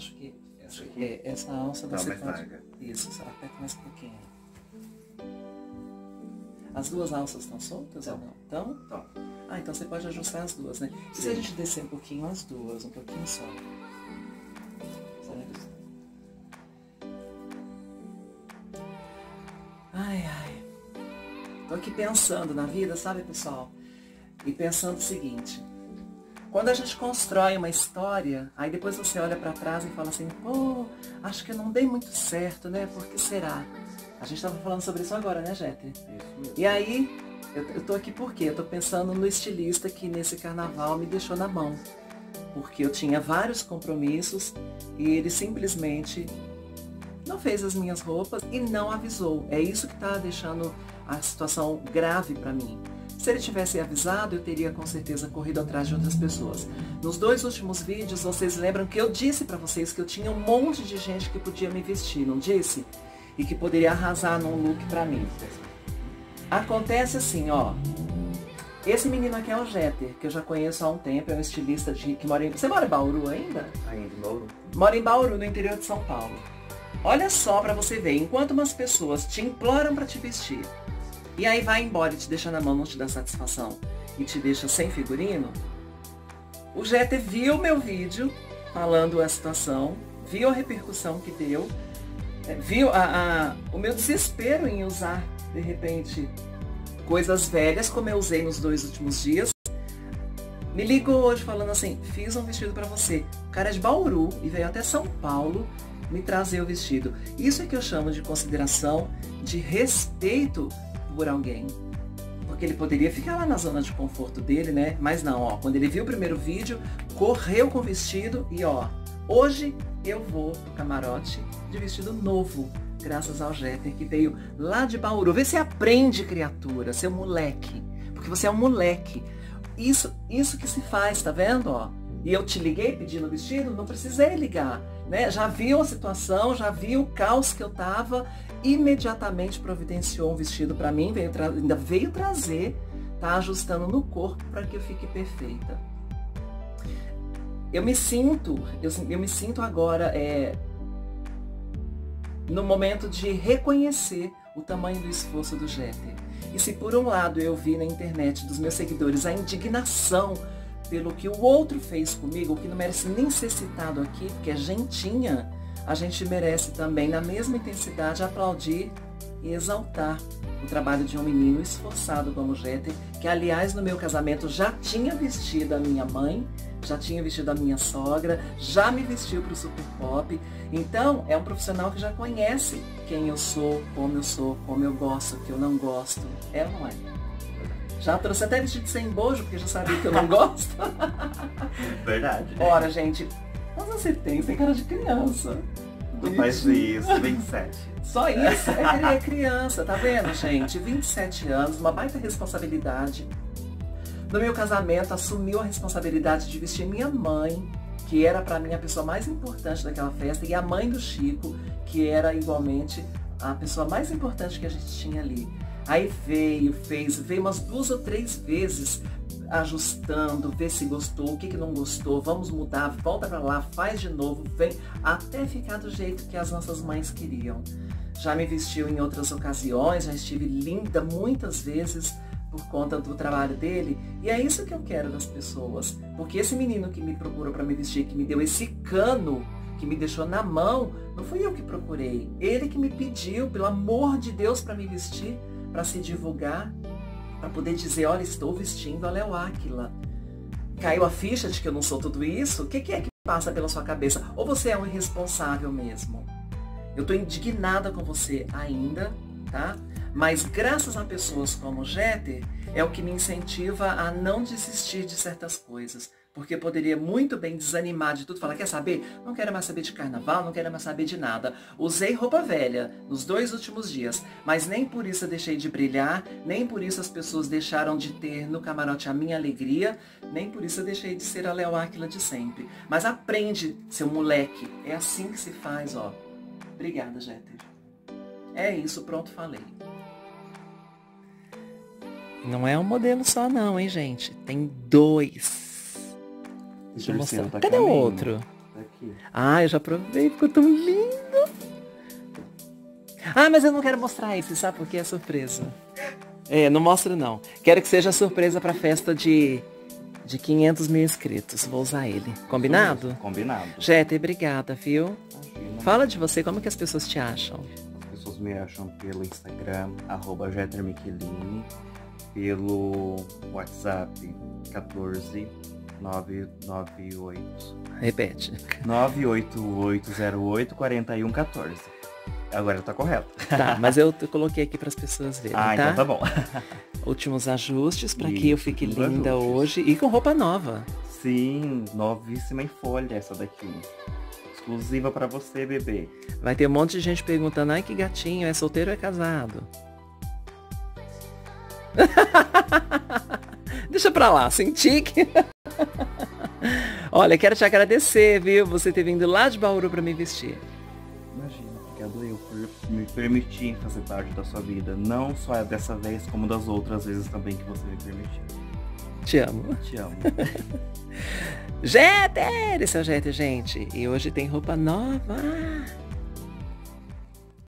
acho que essa alça Tá, você mais pode... larga. Isso, só aperta mais um pouquinho. As duas alças estão soltas ou não? Estão? Tá. Ah, então você pode ajustar as duas, né? E se a gente descer um pouquinho as duas, um pouquinho só? Certo? Ai, ai. Tô aqui pensando na vida, sabe, pessoal? E pensando o seguinte. Quando a gente constrói uma história, aí depois você olha pra trás e fala assim, pô, acho que não dei muito certo, né? Por que será? A gente tava falando sobre isso agora, né, Jeter? Isso mesmo. E aí, eu tô aqui por quê? Eu tô pensando no estilista que nesse carnaval me deixou na mão. Porque eu tinha vários compromissos e ele simplesmente não fez as minhas roupas e não avisou. É isso que tá deixando a situação grave pra mim. Se ele tivesse avisado, eu teria com certeza corrido atrás de outras pessoas. Nos 2 últimos vídeos, vocês lembram que eu disse pra vocês que eu tinha um monte de gente que podia me vestir, não disse? E que poderia arrasar num look pra mim. Acontece assim, ó. Esse menino aqui é o Jeter, que eu já conheço há um tempo, é um estilista que mora em... Você mora em Bauru ainda? Ainda em Bauru. Mora em Bauru, no interior de São Paulo. Olha só pra você ver, enquanto umas pessoas te imploram pra te vestir, e aí vai embora e te deixa na mão, não te dá satisfação, e te deixa sem figurino, o Jeter viu meu vídeo falando a situação, viu a repercussão que deu, viu o meu desespero em usar, de repente, coisas velhas, como eu usei nos 2 últimos dias. Me ligou hoje falando assim, fiz um vestido pra você. O cara é de Bauru e veio até São Paulo me trazer o vestido. Isso é que eu chamo de consideração, de respeito por alguém. Porque ele poderia ficar lá na zona de conforto dele, né? Mas não, ó, quando ele viu o primeiro vídeo, correu com o vestido e ó, hoje eu vou pro camarote de vestido novo, graças ao Jeter, que veio lá de Bauru. Vê se aprende, criatura, seu moleque. Porque você é um moleque. Isso que se faz, tá vendo, ó? E eu te liguei pedindo vestido, não precisei ligar, né? Já viu a situação, já viu o caos que eu tava, imediatamente providenciou um vestido pra mim, ainda veio trazer, tá ajustando no corpo para que eu fique perfeita. Eu me sinto agora no momento de reconhecer o tamanho do esforço do Jeter. E se por um lado eu vi na internet dos meus seguidores a indignação pelo que o outro fez comigo, o que não merece nem ser citado aqui, porque é gentinha, a gente merece também, na mesma intensidade, aplaudir e exaltar o trabalho de um menino esforçado como o Jeter, que, aliás, no meu casamento já tinha vestido a minha mãe, já tinha vestido a minha sogra, já me vestiu para o Super Pop. Então, é um profissional que já conhece quem eu sou, como eu gosto, o que eu não gosto. É ou não é? Já trouxe até vestido sem bojo, porque já sabia que eu não gosto. Verdade. Ora, gente, mas você tem cara de criança. Não faz isso, 27. Só isso, é criança, tá vendo, gente? 27 anos, uma baita responsabilidade. No meu casamento, assumiu a responsabilidade de vestir minha mãe, que era pra mim a pessoa mais importante daquela festa, e a mãe do Chico, que era igualmente a pessoa mais importante que a gente tinha ali. Aí veio umas 2 ou 3 vezes ajustando, ver se gostou, o que não gostou, vamos mudar, volta pra lá, faz de novo, vem, até ficar do jeito que as nossas mães queriam. Já me vestiu em outras ocasiões, já estive linda muitas vezes por conta do trabalho dele, e é isso que eu quero das pessoas, porque esse menino que me procurou para me vestir, que me deu esse cano, que me deixou na mão, não fui eu que procurei, ele que me pediu, pelo amor de Deus, para me vestir, para se divulgar, para poder dizer, olha, estou vestindo a Léo Áquila. Caiu a ficha de que eu não sou tudo isso? O que é que passa pela sua cabeça? Ou você é um irresponsável mesmo? Eu estou indignada com você ainda, tá? Mas graças a pessoas como o Jeter, é o que me incentiva a não desistir de certas coisas. Porque eu poderia muito bem desanimar de tudo, falar, quer saber? Não quero mais saber de carnaval, não quero mais saber de nada. Usei roupa velha nos 2 últimos dias, mas nem por isso eu deixei de brilhar, nem por isso as pessoas deixaram de ter no camarote a minha alegria, nem por isso eu deixei de ser a Léo Áquila de sempre. Mas aprende, seu moleque, é assim que se faz, ó. Obrigada, Jeter. É isso, pronto, falei. Não é um modelo só não, hein, gente? Tem 2. Deixa eu mostrar. Cadê o outro? Tá aqui. Ah, eu já provei, ficou tão lindo. Ah, mas eu não quero mostrar isso, sabe por quê? É surpresa. Não mostro não. Quero que seja surpresa pra festa de 500 mil inscritos. Vou usar ele. Combinado? Combinado. Jeter, obrigada, viu? Imagina. Fala de você, como que as pessoas te acham? As pessoas me acham pelo Instagram, @JeterMichelini, pelo WhatsApp 14 998. Repete. 98808 4114. Agora tá correto. Tá, mas eu coloquei aqui para as pessoas verem, tá? Então tá bom. Últimos ajustes para que eu Isso, fique últimos linda ajustes. hoje e com roupa nova. Sim, novíssima em folha essa daqui. Exclusiva pra você, bebê. Vai ter um monte de gente perguntando, ai que gatinho, é solteiro ou é casado? Deixa pra lá, senti que... Olha, quero te agradecer, viu? Você ter vindo lá de Bauru pra me vestir. Imagina, obrigado eu por me permitir fazer parte da sua vida. Não só dessa vez, como das outras vezes também que você me permitiu. Te amo. Te amo. Jeter! Esse é o Jeter, gente. E hoje tem roupa nova.